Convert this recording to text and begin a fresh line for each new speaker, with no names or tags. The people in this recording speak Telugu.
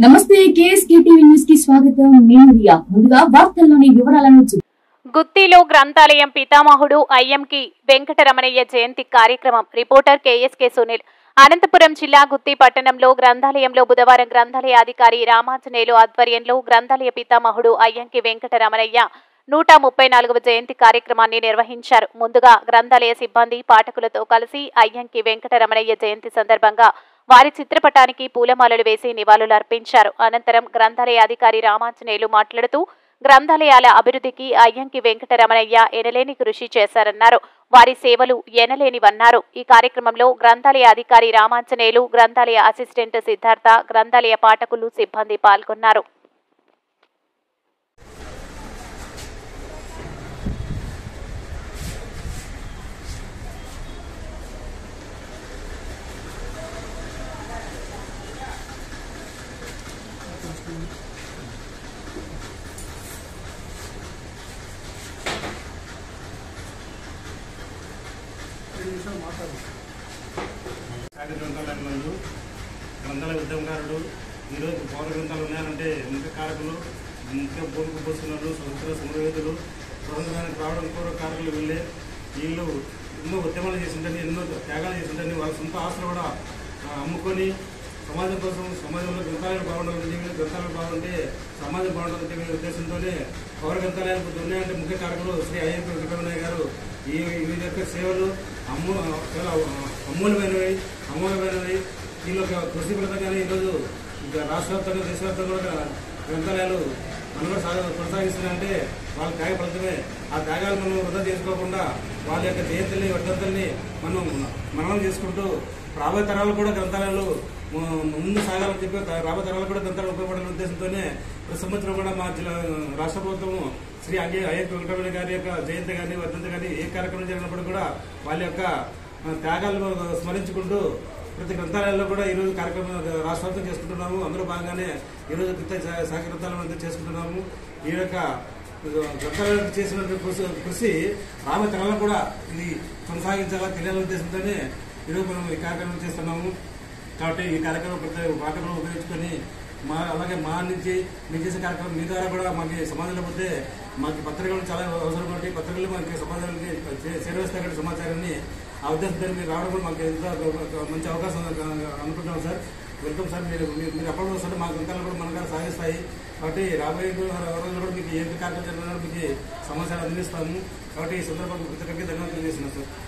నమస్తే కేఎస్కే టీవీ న్యూస్ కి స్వాగతం. నేను రియా. ముందుగా వార్తల్లోని వివరాలను
గుత్తిలో గ్రంథాలయం పితామహుడు అయ్యంకి వెంకటరమణయ్య జయంతి కార్యక్రమం. Reporter KSK Sunil. అనంతపురం జిల్లా గుత్తి పట్టణంలో గ్రంథాలయంలో బుధవారం గ్రంథాలయ అధికారి రామాంజనేయులు ఆధ్వర్యంలో గ్రంథాలయ పితామహుడు అయ్యంకి వెంకటరమణయ్య 134వ జయంతి కార్యక్రమాన్ని నిర్వహించారు. ముందుగా గ్రంథాలయ సిబ్బంది పాఠకులతో కలిసి అయ్యంకి వెంకటరమణయ్య జయంతి సందర్భంగా వారి చిత్రపటానికి పూలమాలలు వేసి నివాళులు అర్పించారు. అనంతరం గ్రంథాలయ అధికారి రామాంజనేయులు మాట్లాడుతూ గ్రంథాలయాల అభివృద్ధికి అయ్యంకి వెంకటరమణయ్య ఎనలేని కృషి చేశారన్నారు. వారి సేవలు ఎనలేనివన్నారు. ఈ కార్యక్రమంలో గ్రంథాలయ అధికారి రామాంజనేయులు, గ్రంథాలయ అసిస్టెంట్ సిద్ధార్థ, గ్రంథాలయ పాఠకులు, సిబ్బంది పాల్గొన్నారు.
గ్రంథాలయ ఉద్యమకారుడు ఈరోజు పౌర గ్రంథాలు ఉన్నాయంటే ముఖ్య కారకులు, ముఖ్య భూమికి పోస్తున్నారు, స్వతంత్ర సమరవేదులు, స్వతంత్రానికి రావడం కూడా కారకులు వీళ్ళు ఎన్నో ఉద్యమాలు చేసిందని, ఎన్నో త్యాగాలు చేసిందని, వాళ్ళ సొంత ఆస్తులు కూడా అమ్ముకొని సమాజం కోసం, సమాజంలో గ్రంథాలయాలు బాగుండాలని, గ్రంథాలయాలు బాగుంటే సమాజం బాగుండాలనే ఉద్దేశంతోనే పౌర గ్రంథాలయాలు ఉన్నాయంటే ముఖ్య కారకులు శ్రీ అయ్యంకి వెంకటరమణయ్య గారు. ఈ యొక్క సేవలు చాలా అమూల్యమైనవి. వీళ్ళ కృషి ఫలితంగానే ఈరోజు రాష్ట్ర వ్యాప్తంగా, దేశవ్యాప్తంగా కూడా గ్రంథాలయాలు కొనసాగిస్తున్నాయంటే వాళ్ళ త్యాగ ఫలితమే. ఆ త్యాగాలు మనం వృధా చేసుకోకుండా వాళ్ళ యొక్క జయంతుల్ని, వర్ధంతుల్ని మనం చేసుకుంటూ రాబోయే తరాలు కూడా గ్రంథాలయాలు ముందు సాగాలని చెప్పి, రాబోయే తరాలు కూడా గ్రంథాలు ఉపయోగపడాలనే ఉద్దేశంతోనే ప్రతి సంవత్సరం కూడా మా జిల్లా రాష్ట్ర ప్రభుత్వం శ్రీ అయ్యంకి వెంకటరమణ గారి యొక్క జయంతి కానీ, వర్ధంతి కానీ ఏ కార్యక్రమం జరిగినప్పుడు కూడా వాళ్ళ యొక్క త్యాగాలను స్మరించుకుంటూ ప్రతి గ్రంథాలయాల్లో కూడా ఈరోజు కార్యక్రమం రాష్ట్రవ్యాప్తం చేసుకుంటున్నాము. అందులో భాగంగానే ఈరోజు శాఖ గ్రంథాలయం చేసుకుంటున్నాము. ఈ యొక్క గ్రంథాలయాలకు చేసినటువంటి కృషి రాబోయే తరాలకు కూడా ఇది కొనసాగించాలా తెలియాలనే ఉద్దేశంతోనే ఈరోజు మనం ఈ కార్యక్రమం చేస్తున్నాము. కాబట్టి ఈ కార్యక్రమం ప్రతి పాఠకులను ఉపయోగించుకొని అలాగే మా నుంచి మేము చేసే కార్యక్రమం మీ ద్వారా కూడా మాకు సమాజంలో పోతే మాకు పత్రికలు చాలా అవసరం కాబట్టి పత్రికలు మనకి సమాజానికి చేరవేస్తే అక్కడ సమాచారాన్ని ఆ ఉద్దేశంతో మీరు రావడం కూడా మాకు ఎంతో మంచి అవకాశం అనుకుంటున్నాం సార్. Welcome sir. మీరు అప్పుడు వస్తుంటే మా గ్రంథాలు కూడా మనగా సాగిస్తాయి. కాబట్టి రాబోయే రోజులు కూడా మీకు ఏ కార్యక్రమం జరిగినా మీకు సమాచారం అందిస్తాము. కాబట్టి ఈ సందర్భంగా ప్రతి ఒక్కరికి ధన్యవాదాలు తెలియజేస్తున్నాం సార్.